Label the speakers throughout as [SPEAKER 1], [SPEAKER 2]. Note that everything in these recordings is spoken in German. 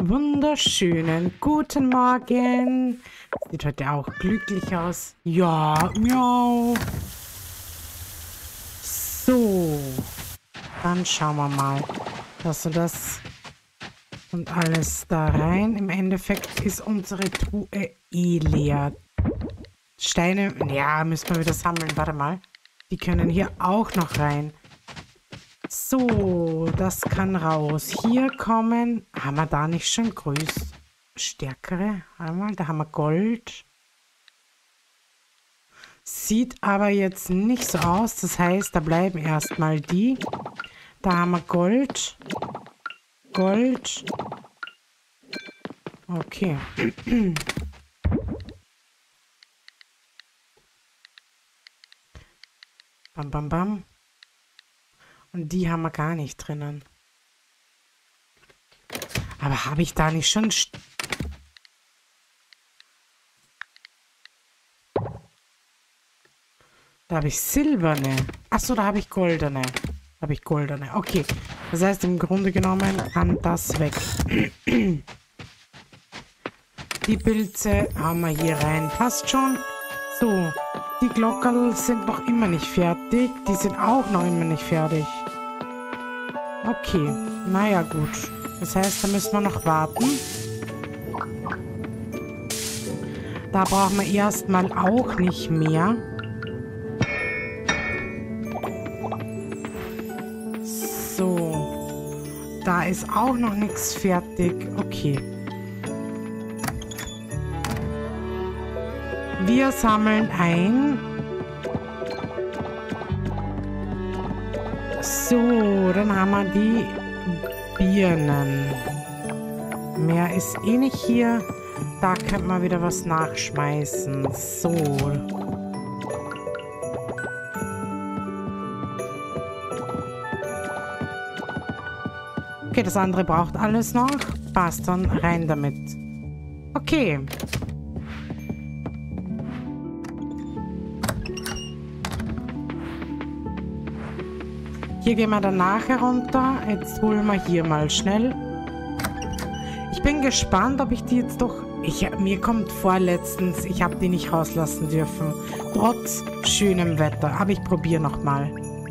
[SPEAKER 1] wunderschönen guten Morgen. Sieht heute auch glücklich aus. Ja, miau. So. Dann schauen wir mal, dass du das und alles da rein. Im Endeffekt ist unsere Truhe eh leer. Steine, ja, müssen wir wieder sammeln. Warte mal. Die können hier auch noch rein. So, das kann raus. Hier kommen... Haben wir da nicht schon stärkere? Einmal, da haben wir Gold. Sieht aber jetzt nicht so aus. Das heißt, da bleiben erstmal die. Da haben wir Gold. Gold. Okay. Bam, bam, bam. Und die haben wir gar nicht drinnen. Aber habe ich da nicht schon... Da habe ich silberne. Achso, da habe ich goldene. Okay. Das heißt, im Grunde genommen kann das weg. Die Pilze haben wir hier rein. Passt schon. So. Die Glockerl sind noch immer nicht fertig. Die sind auch noch immer nicht fertig. Okay. Naja, gut. Das heißt, da müssen wir noch warten. Da brauchen wir erstmal auch nicht mehr. So. Da ist auch noch nichts fertig. Okay. Wir sammeln ein. So, dann haben wir die Birnen. Mehr ist eh nicht hier. Da könnte man wieder was nachschmeißen. So. Okay, das andere braucht alles noch. Passt, dann rein damit. Okay. Hier gehen wir dann nachher runter. Jetzt holen wir hier mal schnell. Ich bin gespannt, ob ich die jetzt doch... Mir kommt vor letztens, ich habe die nicht rauslassen dürfen. Trotz schönem Wetter. Aber ich probiere nochmal.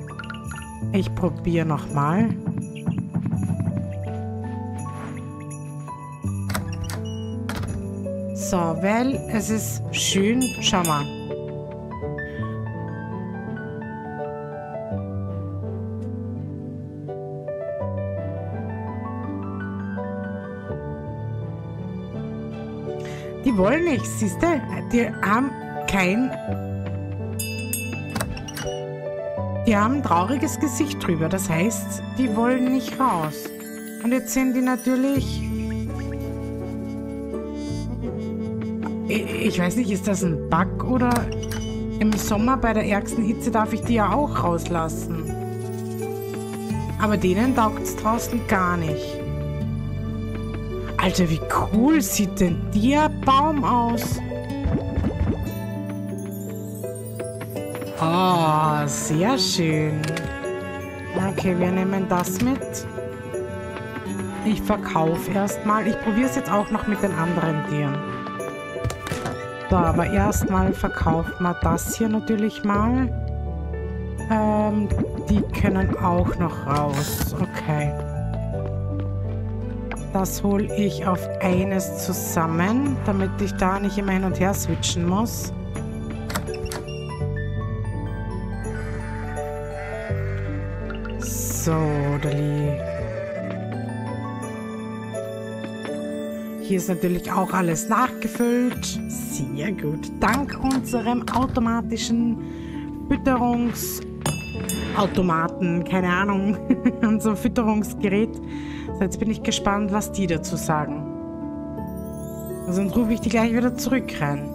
[SPEAKER 1] So, weil es ist schön. Schau mal. Die wollen nicht, siehst du? Die haben ein trauriges Gesicht drüber. Das heißt, die wollen nicht raus. Und jetzt sind die natürlich... Ich weiß nicht, ist das ein Bug oder... Im Sommer bei der ärgsten Hitze darf ich die ja auch rauslassen. Aber denen taugt es draußen gar nicht. Alter, wie cool sieht denn der Baum aus? Oh, sehr schön. Okay, wir nehmen das mit. Ich verkaufe erstmal. Ich probiere es jetzt auch noch mit den anderen Tieren. So, aber erstmal verkauft man das hier natürlich mal. Die können auch noch raus. Okay. Das hole ich auf eines zusammen, damit ich da nicht immer hin und her switchen muss. So, Dali. Hier ist natürlich auch alles nachgefüllt. Sehr gut. Dank unserem automatischen Fütterungsautomaten, keine Ahnung, unser Fütterungsgerät. So, jetzt bin ich gespannt, was die dazu sagen. Sonst rufe ich die gleich wieder zurück rein.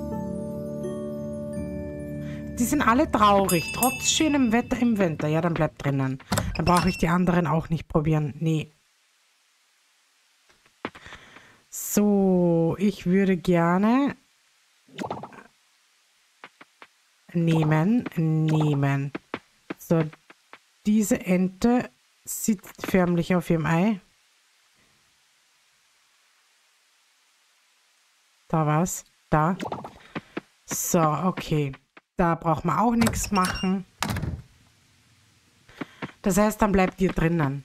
[SPEAKER 1] Die sind alle traurig, trotz schönem Wetter im Winter. Ja, dann bleibt drinnen. Dann brauche ich die anderen auch nicht probieren. Nee. So, ich würde gerne nehmen. So, diese Ente sitzt förmlich auf ihrem Ei. Da was? Da. So, okay. Da braucht man auch nichts machen. Das heißt, dann bleibt ihr drinnen.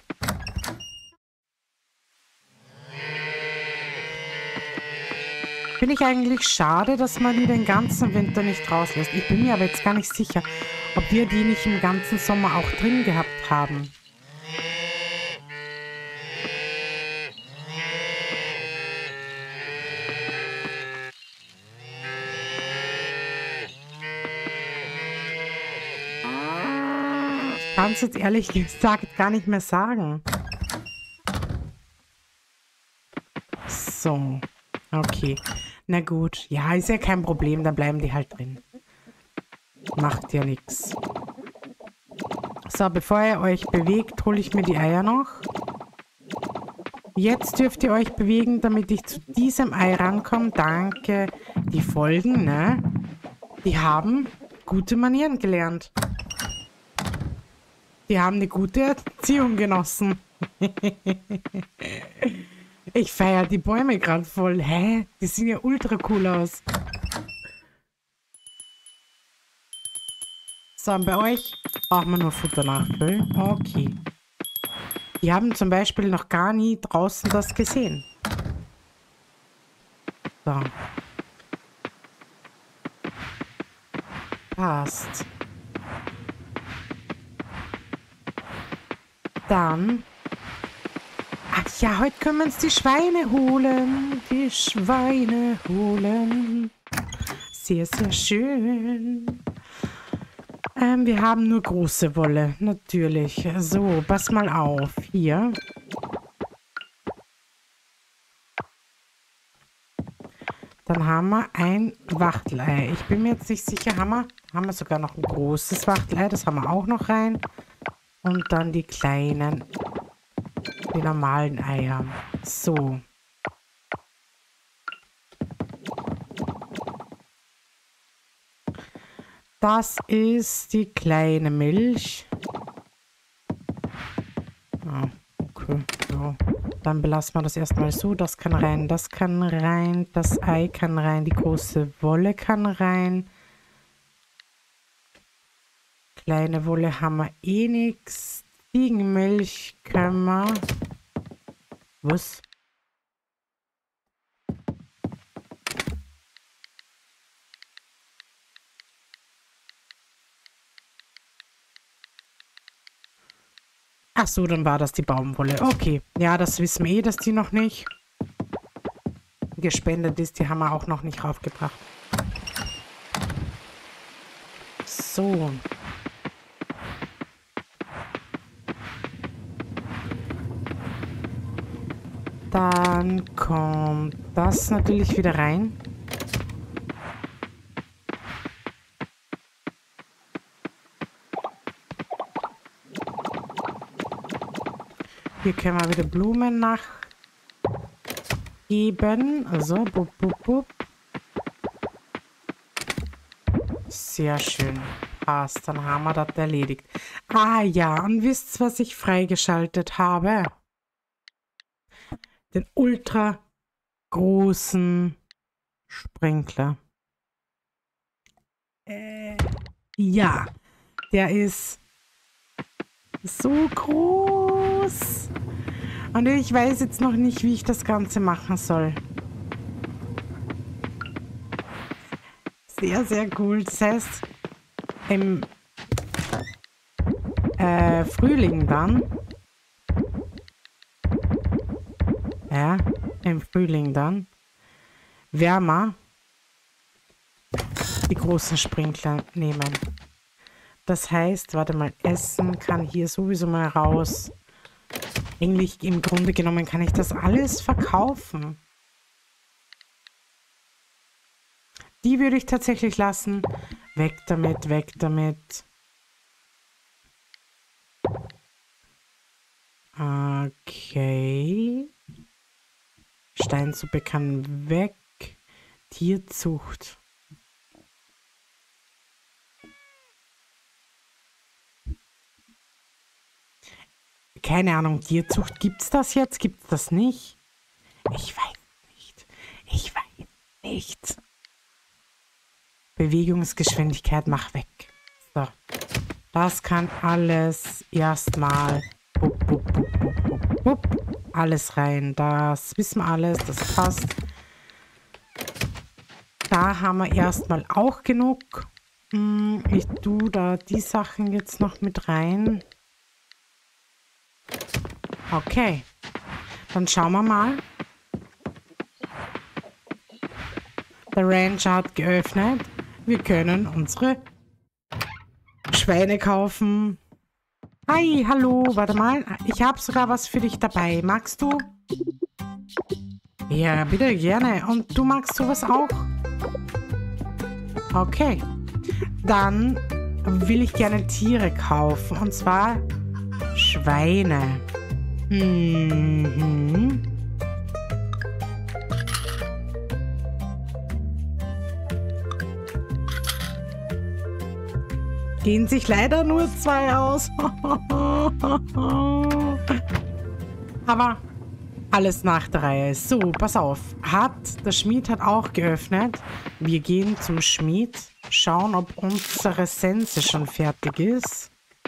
[SPEAKER 1] Finde ich eigentlich schade, dass man die den ganzen Winter nicht rauslässt. Ich bin mir aber jetzt gar nicht sicher, ob wir die nicht im ganzen Sommer auch drin gehabt haben. Ich kann es jetzt ehrlich gesagt gar nicht mehr sagen. So, okay. Na gut, ja, ist ja kein Problem, dann bleiben die halt drin. Macht ja nichts. So, bevor ihr euch bewegt, hole ich mir die Eier noch. Jetzt dürft ihr euch bewegen, damit ich zu diesem Ei rankomme. Danke. Die Folgen, ne? Die haben gute Manieren gelernt. Die haben eine gute Erziehung genossen. Ich feiere die Bäume gerade voll. Hä? Die sehen ja ultra cool aus. So, und bei euch braucht man nur Futter nachfüllen. Okay. Die haben zum Beispiel noch gar nie draußen das gesehen. So. Passt. Dann... Ach ja, heute können wir uns die Schweine holen. Die Schweine holen. Sehr, sehr schön. Wir haben nur große Wolle, natürlich. So, pass mal auf. Hier. Dann haben wir ein Wachtelei. Ich bin mir jetzt nicht sicher, haben wir sogar noch ein großes Wachtelei. Das haben wir auch noch rein. Und dann die kleinen, die normalen Eier. So. Das ist die kleine Milch. Ah, okay. So. Dann belassen wir das erstmal so. Das kann rein, das kann rein. Das Ei kann rein. Die große Wolle kann rein. Kleine Wolle haben wir eh nichts. Ziegenmilch können wir. Was? Ach so, dann war das die Baumwolle. Okay. Ja, das wissen wir eh, dass die noch nicht gespendet ist. Die haben wir auch noch nicht raufgebracht. So. Dann kommt das natürlich wieder rein. Hier können wir wieder Blumen nachgeben. Also, bup, bup, bup. Sehr schön. Passt, dann haben wir das erledigt. Ah ja, und wisst ihr, was ich freigeschaltet habe? Den ultra großen Sprinkler. Ja, der ist so groß. Und ich weiß jetzt noch nicht, wie ich das Ganze machen soll. Sehr, sehr cool. Das heißt, im Frühling dann. Ja, im Frühling dann. Wärmer. Die großen Sprinkler nehmen. Das heißt, warte mal, Essen kann hier sowieso mal raus. Eigentlich im Grunde genommen kann ich das alles verkaufen. Die würde ich tatsächlich lassen. Weg damit, weg damit. Okay. Steinsuppe kann weg. Tierzucht. Keine Ahnung, Tierzucht. Gibt's das jetzt? Gibt's das nicht? Ich weiß nicht. Ich weiß Nichts. Bewegungsgeschwindigkeit, mach weg. So. Das kann alles erstmal alles rein. Das wissen wir alles, das passt. Da haben wir erstmal auch genug. Ich tue da die Sachen jetzt noch mit rein. Okay. Dann schauen wir mal. Der Rancher hat geöffnet. Wir können unsere Schweine kaufen. Hi, hallo, warte mal. Ich habe sogar was für dich dabei. Magst du? Ja, bitte, gerne. Und du magst sowas auch? Okay. Dann will ich gerne Tiere kaufen. Und zwar Schweine. Gehen sich leider nur 2 aus. Aber alles nach der Reihe. So, pass auf. Der Schmied hat auch geöffnet. Wir gehen zum Schmied. Schauen, ob unsere Sense schon fertig ist.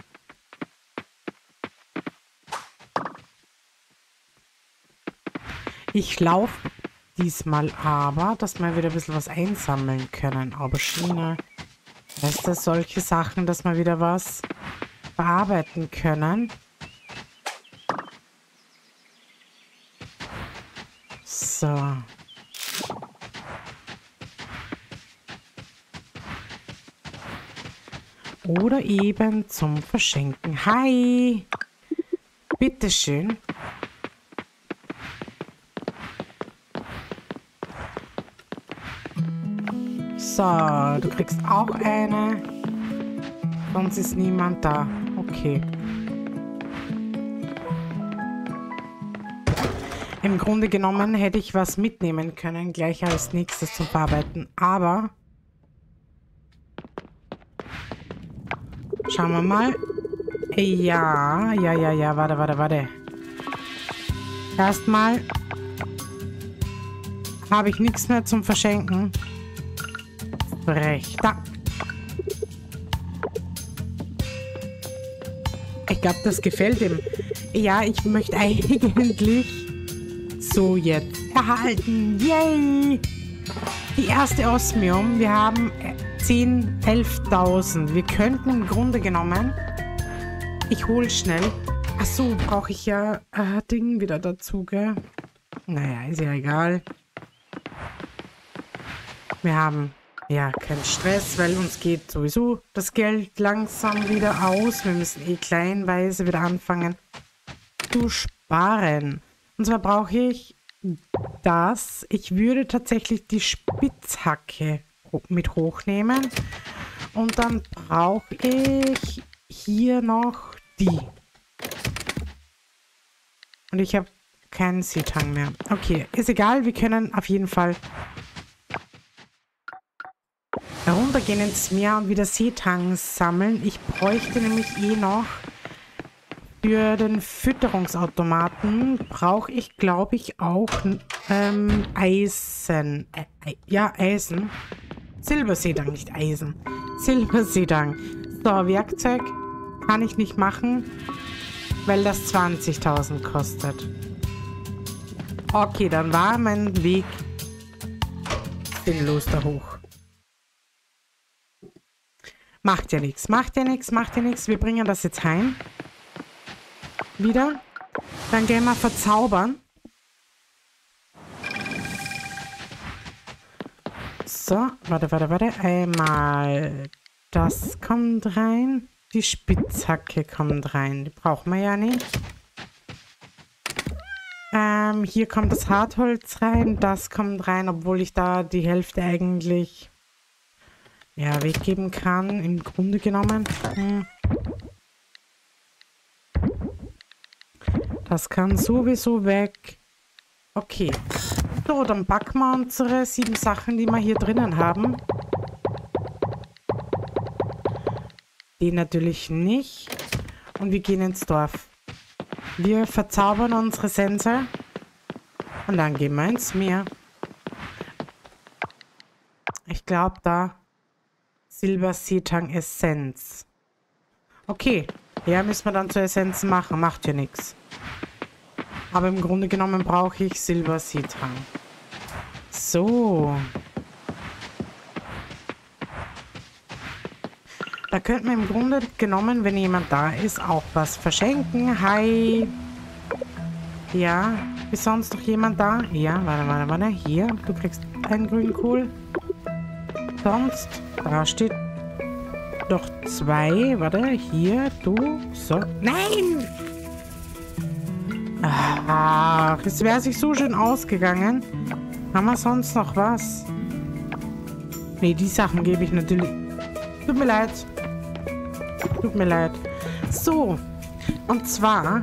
[SPEAKER 1] Ich laufe diesmal aber, dass wir wieder ein bisschen was einsammeln können. Aubergine. Weißt du, solche Sachen, dass wir wieder was bearbeiten können. So. Oder eben zum Verschenken. Hi! Bitteschön. So, du kriegst auch eine. Sonst ist niemand da. Okay. Im Grunde genommen hätte ich was mitnehmen können, gleich als nächstes zum Verarbeiten. Aber schauen wir mal. Ja, warte. Erstmal habe ich nichts mehr zum Verschenken. Frech. Da. Ich glaube, das gefällt ihm. Ja, ich möchte eigentlich so jetzt erhalten. Yay! Die erste Osmium. Wir haben 10.000, 11.000. Wir könnten im Grunde genommen... Ich hole schnell. Achso, brauche ich ja Ding wieder dazu, gell? Naja, ist ja egal. Wir haben... Ja, kein Stress, weil uns geht sowieso das Geld langsam wieder aus. Wir müssen kleinweise wieder anfangen zu sparen. Und zwar brauche ich das. Ich würde tatsächlich die Spitzhacke mit hochnehmen. Und dann brauche ich hier noch die. Und ich habe keinen Seetang mehr. Okay, ist egal. Wir können auf jeden Fall heruntergehen ins Meer und wieder Seetang sammeln. Ich bräuchte nämlich noch für den Fütterungsautomaten brauche ich, glaube ich, auch Eisen. Ja, Eisen. Silberseetang, nicht Eisen. Silberseetang. So, Werkzeug kann ich nicht machen, weil das 20.000 kostet. Okay, dann war mein Weg sinnlos da hoch. Macht ja nichts, macht ja nichts. Wir bringen das jetzt heim. Wieder. Dann gehen wir verzaubern. So, warte. Einmal das kommt rein. Die Spitzhacke kommt rein. Die brauchen wir ja nicht. Hier kommt das Hartholz rein. Das kommt rein, obwohl ich da die Hälfte eigentlich... ja, weggeben kann, im Grunde genommen. Das kann sowieso weg. Okay. So, dann packen wir unsere 7 Sachen, die wir hier drinnen haben. Die natürlich nicht. Und wir gehen ins Dorf. Wir verzaubern unsere Sense. Und dann gehen wir ins Meer. Ich glaube da Silberseetang Essenz. Okay, ja, müssen wir dann zur Essenz machen. Macht ja nichts. Aber im Grunde genommen brauche ich Silberseetang. So. Da könnte man im Grunde genommen, wenn jemand da ist, auch was verschenken. Hi. Ja, ist sonst noch jemand da? Ja, warte. Hier, du kriegst einen Grünkohl. Sonst, da steht noch 2. Warte, hier, du. So. Nein! Ach, es wäre sich so schön ausgegangen. Haben wir sonst noch was? Nee, die Sachen gebe ich natürlich. Tut mir leid. Tut mir leid. So. Und zwar...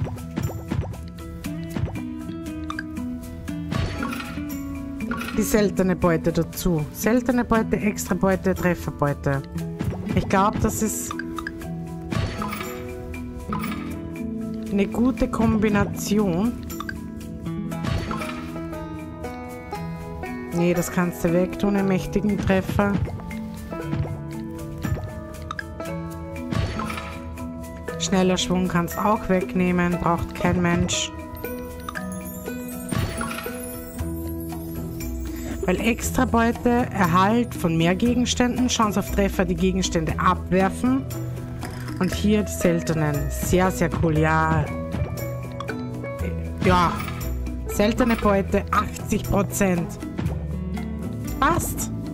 [SPEAKER 1] die seltene Beute dazu. Seltene Beute, extra Beute, Trefferbeute. Ich glaube, das ist eine gute Kombination. Nee, das kannst du wegtun, einen mächtigen Treffer. Schneller Schwung kannst du auch wegnehmen, braucht kein Mensch. Weil Extrabeute, Erhalt von mehr Gegenständen, Chance auf Treffer, die Gegenstände abwerfen. Und hier die seltenen. Sehr, sehr cool, ja. Ja. Seltene Beute, 80%. Passt.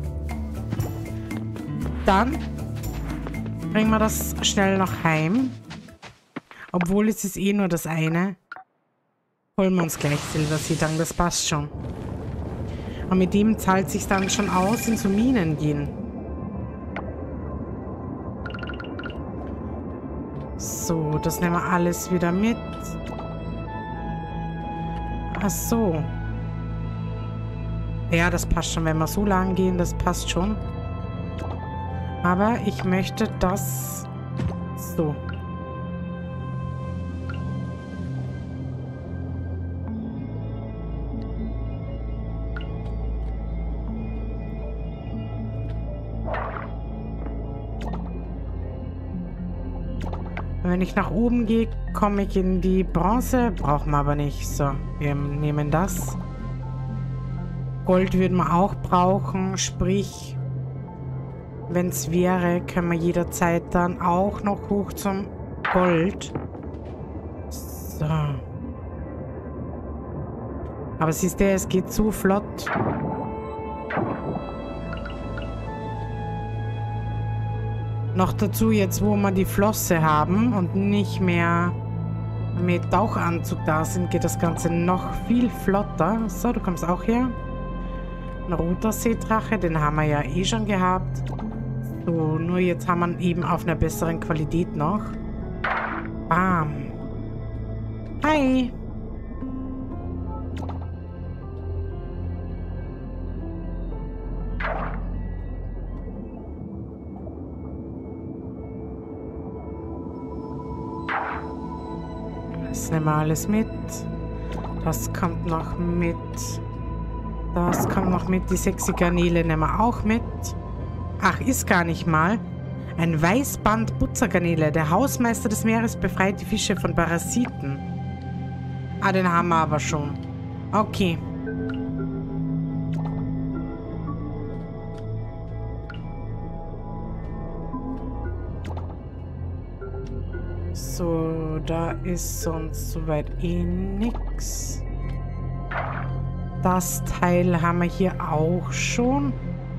[SPEAKER 1] Dann bringen wir das schnell noch heim. Obwohl es ist eh nur das eine. Holen wir uns gleich Silberseetang, das passt schon. Und mit dem zahlt sich dann schon aus, in so Minen gehen. So, das nehmen wir alles wieder mit. Ach so. Ja, das passt schon, wenn wir so lang gehen, das passt schon. Aber ich möchte das so. Wenn ich nach oben gehe, komme ich in die Bronze. Brauchen wir aber nicht. So, wir nehmen das. Gold würden wir auch brauchen. Sprich, wenn es wäre, können wir jederzeit dann auch noch hoch zum Gold. So. Aber siehst du, es geht zu flott. Noch dazu jetzt, wo wir die Flosse haben und nicht mehr mit Tauchanzug da sind, geht das Ganze noch viel flotter. So, du kommst auch her. Ein roter Seedrache, den haben wir ja eh schon gehabt. So, nur jetzt haben wir ihn eben auf einer besseren Qualität noch. Bam. Hi. Das nehmen wir alles mit. Das kommt noch mit. Das kommt noch mit. Die 6 Garnele nehmen wir auch mit. Ach, ist gar nicht mal. Ein Weißband-Butzergarnele. Der Hausmeister des Meeres befreit die Fische von Parasiten. Ah, den haben wir aber schon. Okay. So, da ist sonst soweit eh nix. Das Teil haben wir hier auch schon.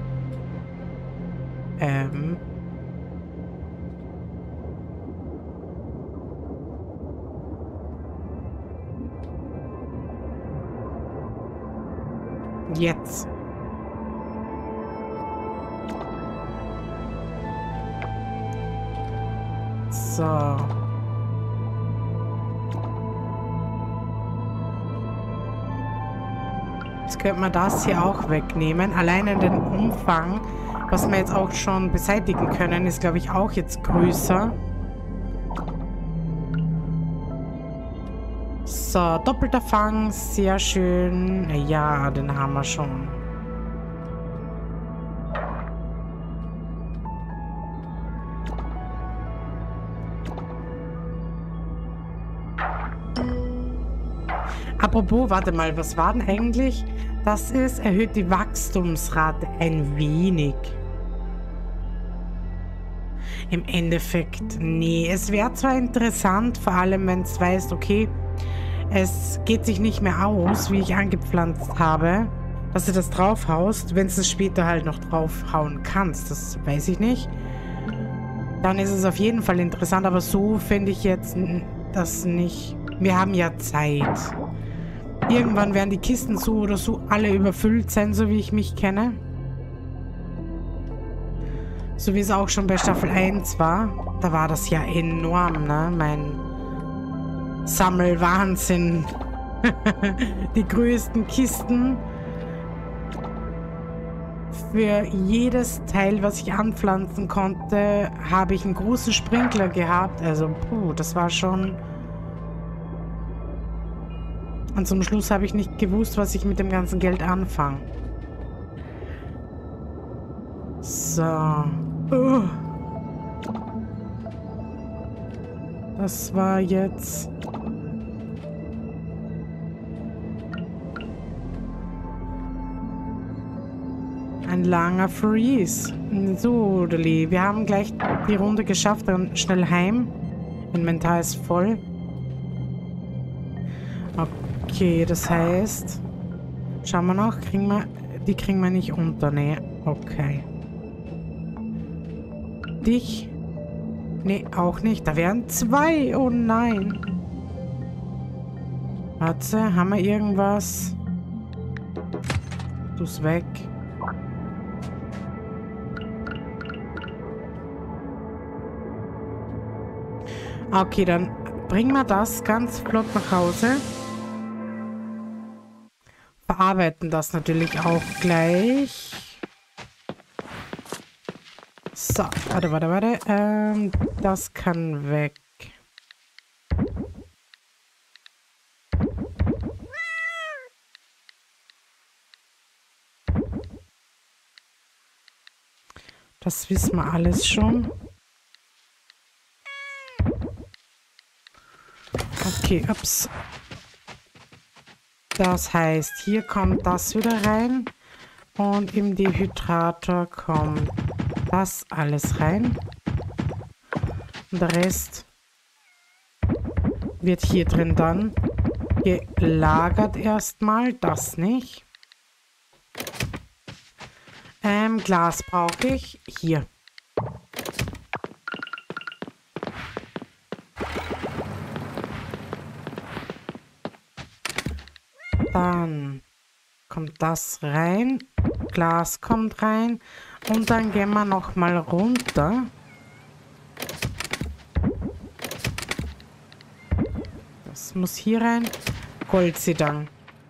[SPEAKER 1] Jetzt. So. Jetzt könnte man das hier auch wegnehmen. Alleine den Umfang, was wir jetzt auch schon beseitigen können, ist, glaube ich, auch jetzt größer. So, doppelter Fang, sehr schön. Ja, den haben wir schon. Apropos, warte mal, was war denn eigentlich? Das ist, erhöht die Wachstumsrate ein wenig. Im Endeffekt, nee. Es wäre zwar interessant, vor allem wenn es weißt, okay, es geht sich nicht mehr aus, wie ich angepflanzt habe, dass du das draufhaust, wenn du es später halt noch draufhauen kannst. Das weiß ich nicht. Dann ist es auf jeden Fall interessant, aber so finde ich jetzt das nicht. Wir haben ja Zeit. Irgendwann werden die Kisten so oder so alle überfüllt sein, so wie ich mich kenne. So wie es auch schon bei Staffel 1 war. Da war das ja enorm, ne? Mein Sammelwahnsinn. Die größten Kisten. Für jedes Teil, was ich anpflanzen konnte, habe ich einen großen Sprinkler gehabt. Also, puh, das war schon... Und zum Schluss habe ich nicht gewusst, was ich mit dem ganzen Geld anfange. So. Das war jetzt... Ein langer Freeze. So, Deli. Wir haben gleich die Runde geschafft. Dann schnell heim. Inventar ist voll. Okay, das heißt... Schauen wir noch. Die kriegen wir nicht unter. Nee, okay. Dich? Nee, auch nicht. Da wären 2. Oh nein. Warte, haben wir irgendwas? Du's weg. Okay, dann bringen wir das ganz flott nach Hause. Verarbeiten das natürlich auch gleich. So, warte. Das kann weg. Das wissen wir alles schon. Okay, ups. Das heißt, hier kommt das wieder rein. Und im Dehydrator kommt das alles rein. Und der Rest wird hier drin dann gelagert erstmal. Das nicht. Glas brauche ich. Hier. Dann kommt das rein. Glas kommt rein. Und dann gehen wir nochmal runter. Das muss hier rein. Gott sei Dank.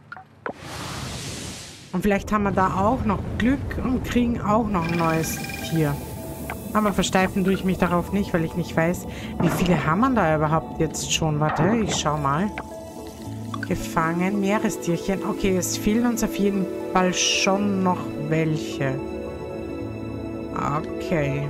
[SPEAKER 1] Und vielleicht haben wir da auch noch Glück und kriegen auch noch ein neues Tier. Aber versteifen tue ich mich darauf nicht, weil ich nicht weiß, wie viele haben wir da überhaupt jetzt schon. Warte, ich schau mal. Gefangen, Meerestierchen. Okay, es fehlen uns auf jeden Fall schon noch welche. Okay.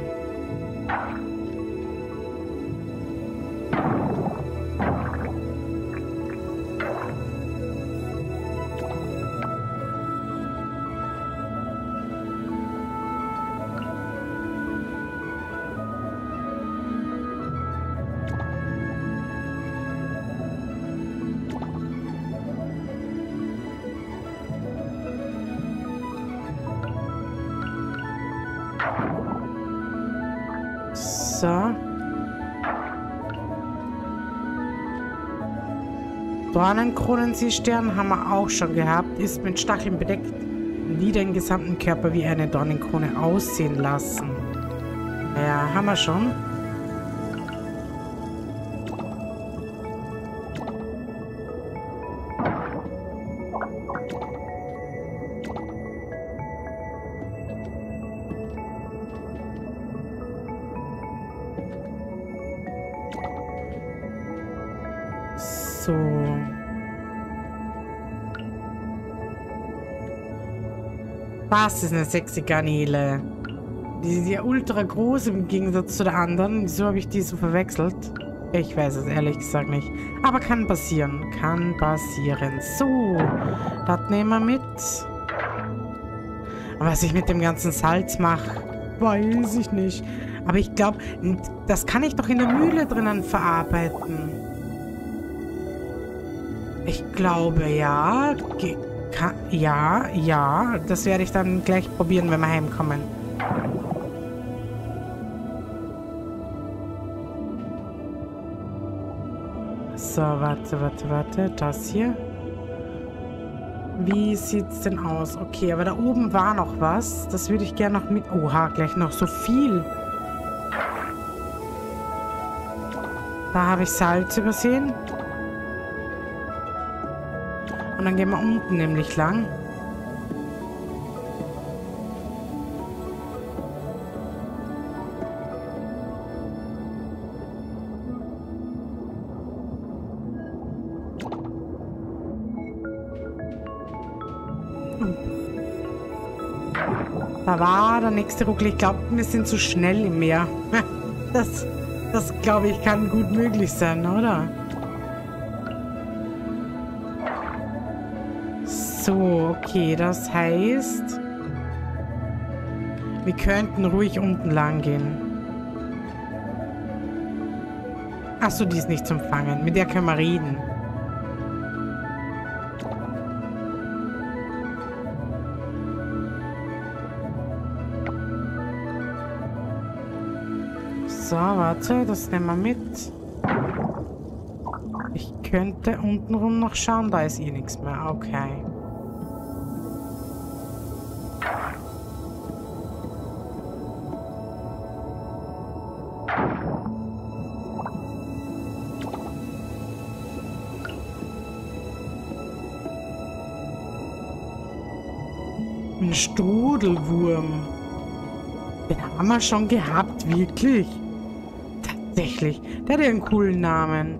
[SPEAKER 1] So. Dornenkronenseestern haben wir auch schon gehabt. Ist mit Stacheln bedeckt. Nie den gesamten Körper wie eine Dornenkrone aussehen lassen. Ja, haben wir schon. So. Das ist eine sexy Garnele. Die ist ja ultra groß im Gegensatz zu der anderen. Wieso habe ich die so verwechselt? Ich weiß es ehrlich gesagt nicht. Aber kann passieren. Kann passieren. So, das nehmen wir mit. Was ich mit dem ganzen Salz mache, weiß ich nicht. Aber ich glaube, das kann ich doch in der Mühle drinnen verarbeiten. Ich glaube, ja. Ja. Das werde ich dann gleich probieren, wenn wir heimkommen. So, warte. Das hier. Wie sieht's denn aus? Okay, aber da oben war noch was. Das würde ich gerne noch mit... Oha, gleich noch so viel. Da habe ich Salz übersehen. Und dann gehen wir unten nämlich lang. Da war der nächste Ruckel. Ich glaube, wir sind zu schnell im Meer. Das glaube ich, kann gut möglich sein, oder? So, okay. Das heißt, wir könnten ruhig unten lang gehen. Achso, die ist nicht zum Fangen. Mit der können wir reden. So, warte, das nehmen wir mit. Ich könnte untenrum noch schauen, da ist eh nichts mehr. Okay. Ein Strudelwurm. Den haben wir schon gehabt, wirklich. Tatsächlich. Der hat ja einen coolen Namen.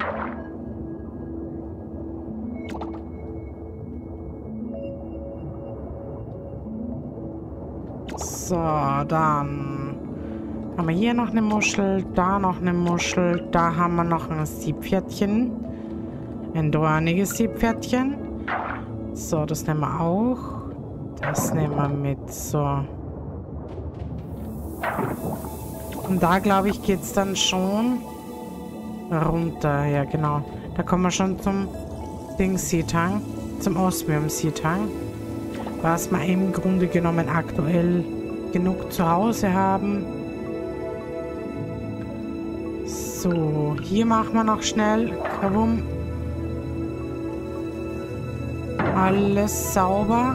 [SPEAKER 1] So, dann haben wir hier noch eine Muschel, da noch eine Muschel, da haben wir noch ein Seepferdchen. Ein dorniges Seepferdchen. So, das nehmen wir auch. Das nehmen wir mit. So. Und da, glaube ich, geht es dann schon runter. Ja, genau. Da kommen wir schon zum Ding-Seetang. Zum Osmium-Seetang. Was wir im Grunde genommen aktuell genug zu Hause haben. So, hier machen wir noch schnell. Kabum. Alles sauber.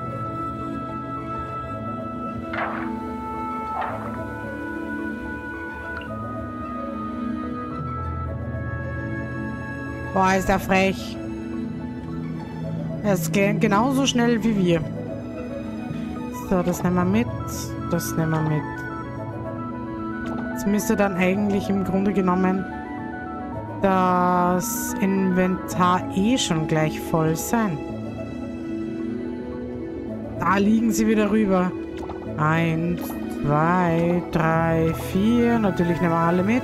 [SPEAKER 1] Boah, ist der frech. Er ist genauso schnell wie wir. So, das nehmen wir mit. Das nehmen wir mit. Jetzt müsste dann eigentlich im Grunde genommen das Inventar eh schon gleich voll sein. Da liegen sie wieder rüber. 1, 2, 3, 4. Natürlich nehmen wir alle mit.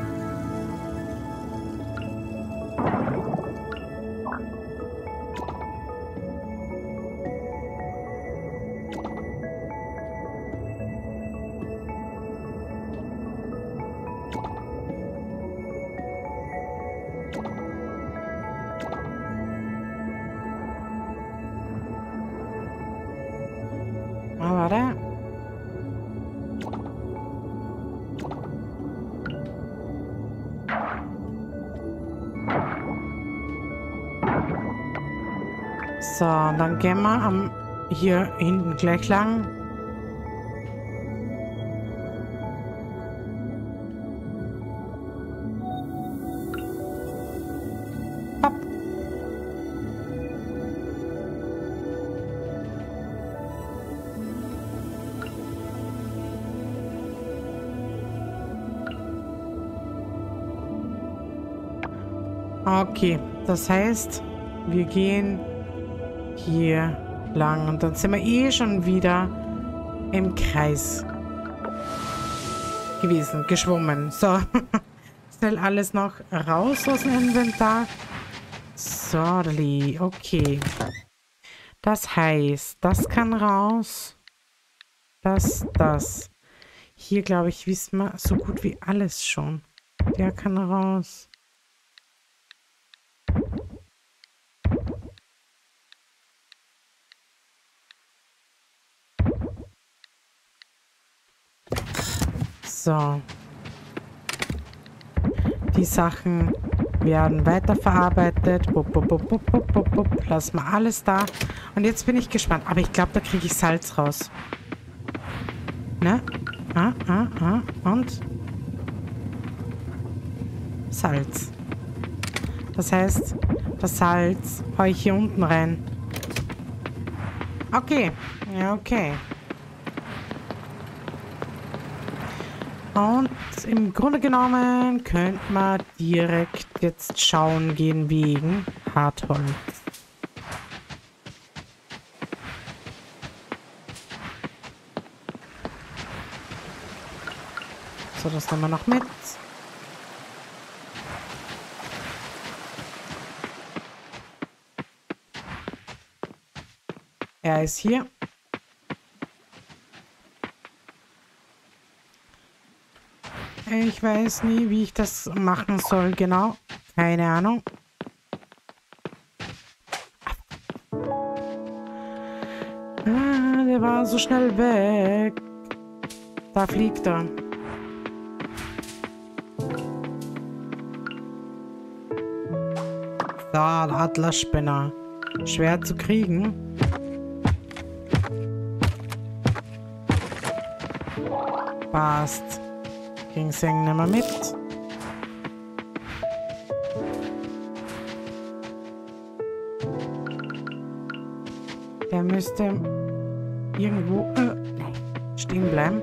[SPEAKER 1] Warte. So, dann gehen wir hier hinten gleich lang. Hopp. Okay, das heißt, wir gehen hier lang und dann sind wir eh schon wieder im Kreis gewesen, geschwommen. So, sind schnell alles noch raus aus dem Inventar. So, okay. Das heißt, das kann raus. Das. Hier, glaube ich, wissen wir so gut wie alles schon. Der kann raus. So. Die Sachen werden weiterverarbeitet. Lassen wir alles da. Und jetzt bin ich gespannt. Aber ich glaube, da kriege ich Salz raus. Ne? Und? Salz. Das heißt, das Salz haue ich hier unten rein. Okay. Ja, okay. Und im Grunde genommen könnte man direkt jetzt schauen gehen wegen Hartholz. So, das nehmen wir noch mit. Er ist hier. Ich weiß nie, wie ich das machen soll, genau. Keine Ahnung. Ah, der war so schnell weg. Da fliegt er. Da, der Atlasspinner. Schwer zu kriegen. Passt. Ginseng nehmen wir mit. Der müsste irgendwo stehen bleiben.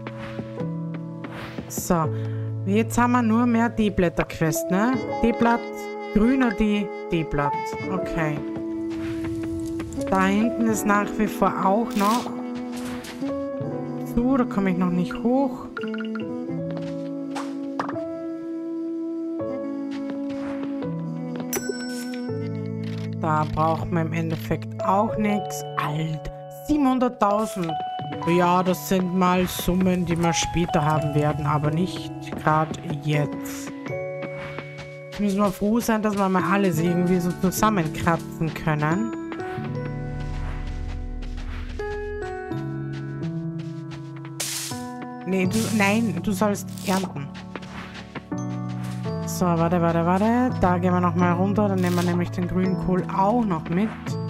[SPEAKER 1] So. Jetzt haben wir nur mehr D-Blätter-Quest, ne? D-Blatt, grüner D-Blatt. Okay. Da hinten ist nach wie vor auch noch. So, da komme ich noch nicht hoch. Da braucht man im Endeffekt auch nichts. Alter, 700.000. Ja, das sind mal Summen, die wir später haben werden, aber nicht gerade jetzt. Jetzt müssen wir froh sein, dass wir mal alles irgendwie so zusammenkratzen können. Nee, du sollst ernten. So, warte. Da gehen wir nochmal runter. Dann nehmen wir nämlich den grünen Kohl auch noch mit.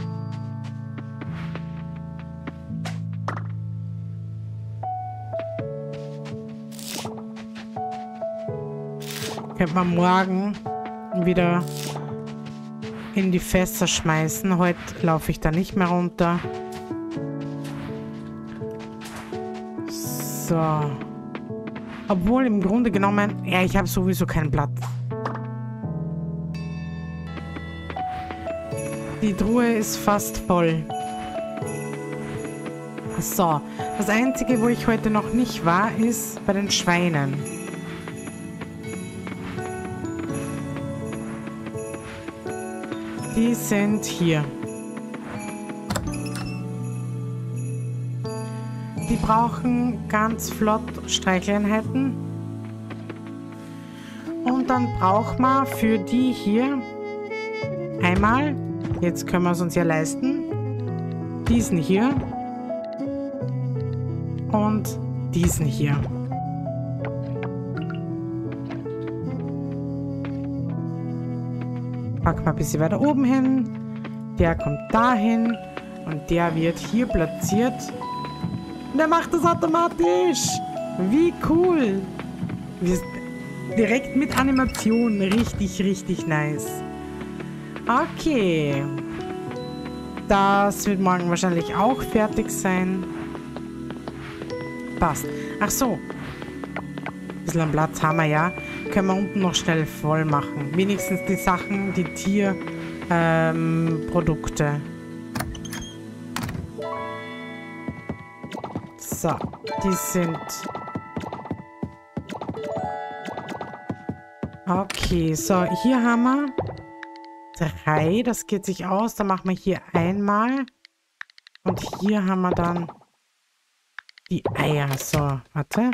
[SPEAKER 1] Könnte man morgen wieder in die Fässer schmeißen. Heute laufe ich da nicht mehr runter. So. Obwohl im Grunde genommen, ja, ich habe sowieso keinen Platz. Die Truhe ist fast voll. So. Das Einzige, wo ich heute noch nicht war, ist bei den Schweinen. Die sind hier. Die brauchen ganz flott Streicheleinheiten. Und dann braucht man für die hier einmal, jetzt können wir es uns ja leisten, diesen hier und diesen hier. Packen wir ein bisschen weiter oben hin. Der kommt dahin und der wird hier platziert. Und der macht das automatisch. Wie cool. Direkt mit Animation. Richtig, richtig nice. Okay. Das wird morgen wahrscheinlich auch fertig sein. Passt. Ach so. Ein bisschen Platz haben wir ja. Können wir unten noch schnell voll machen. Wenigstens die Sachen, die Tierprodukte. So, die sind Okay, so, hier haben wir 3. Das geht sich aus. Dann machen wir hier einmal. Und hier haben wir dann die Eier. So, warte.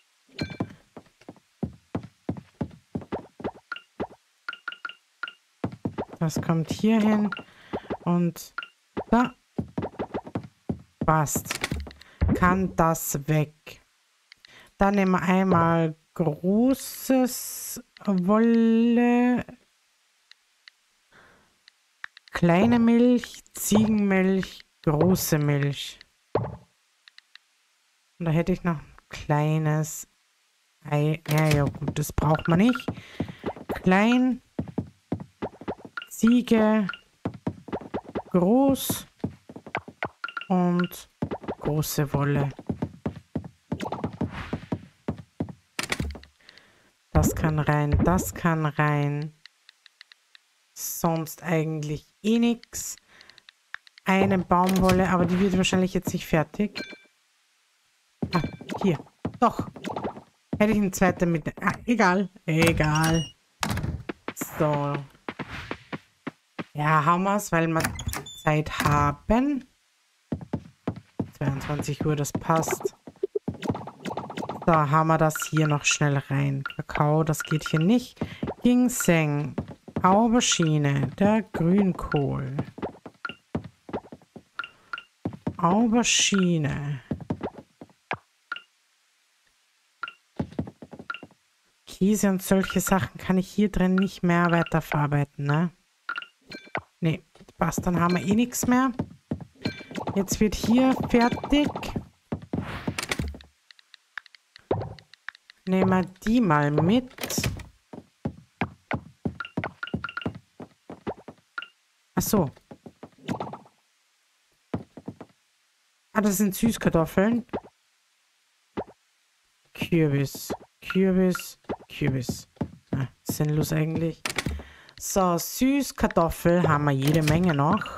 [SPEAKER 1] Das kommt hier hin. Und da. Passt. Kann das weg. Dann nehmen wir einmal großes Wolle. Kleine Milch, Ziegenmilch, große Milch. Und da hätte ich noch ein kleines Ei. Ja, gut, das braucht man nicht. Klein, Ziege, groß und große Wolle. Das kann rein, das kann rein. Sonst eigentlich eh nichts. Eine Baumwolle, aber die wird wahrscheinlich jetzt nicht fertig. Ah, hier. Doch. Hätte ich eine zweite mit... Ah, egal. Egal. So. Ja, hauen wir es, weil wir Zeit haben. 22 Uhr, das passt. So, haben wir das hier noch schnell rein. Kakao, das geht hier nicht. Ginseng. Aubergine. Der Grünkohl. Aubergine. Käse und solche Sachen kann ich hier drin nicht mehr weiterverarbeiten, ne? Ne, passt, dann haben wir eh nichts mehr. Jetzt wird hier fertig. Nehmen wir die mal mit. Ach so. Ah, das sind Süßkartoffeln. Kürbis. Kürbis. Kürbis. Ah, sinnlos eigentlich. So, Süßkartoffel haben wir jede Menge noch.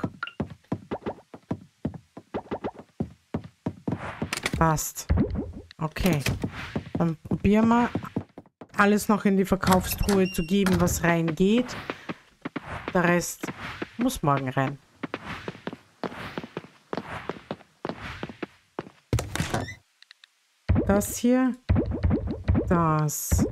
[SPEAKER 1] Passt. Okay. Dann probieren wir, alles noch in die Verkaufstruhe zu geben, was reingeht. Der Rest muss morgen rein. Das hier. Das.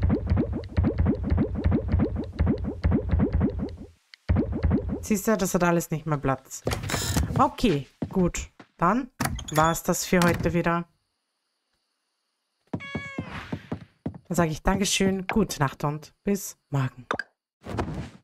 [SPEAKER 1] Siehst du, das hat alles nicht mehr Platz. Okay, gut. Dann war es das für heute wieder. Dann sage ich Dankeschön, gute Nacht und bis morgen.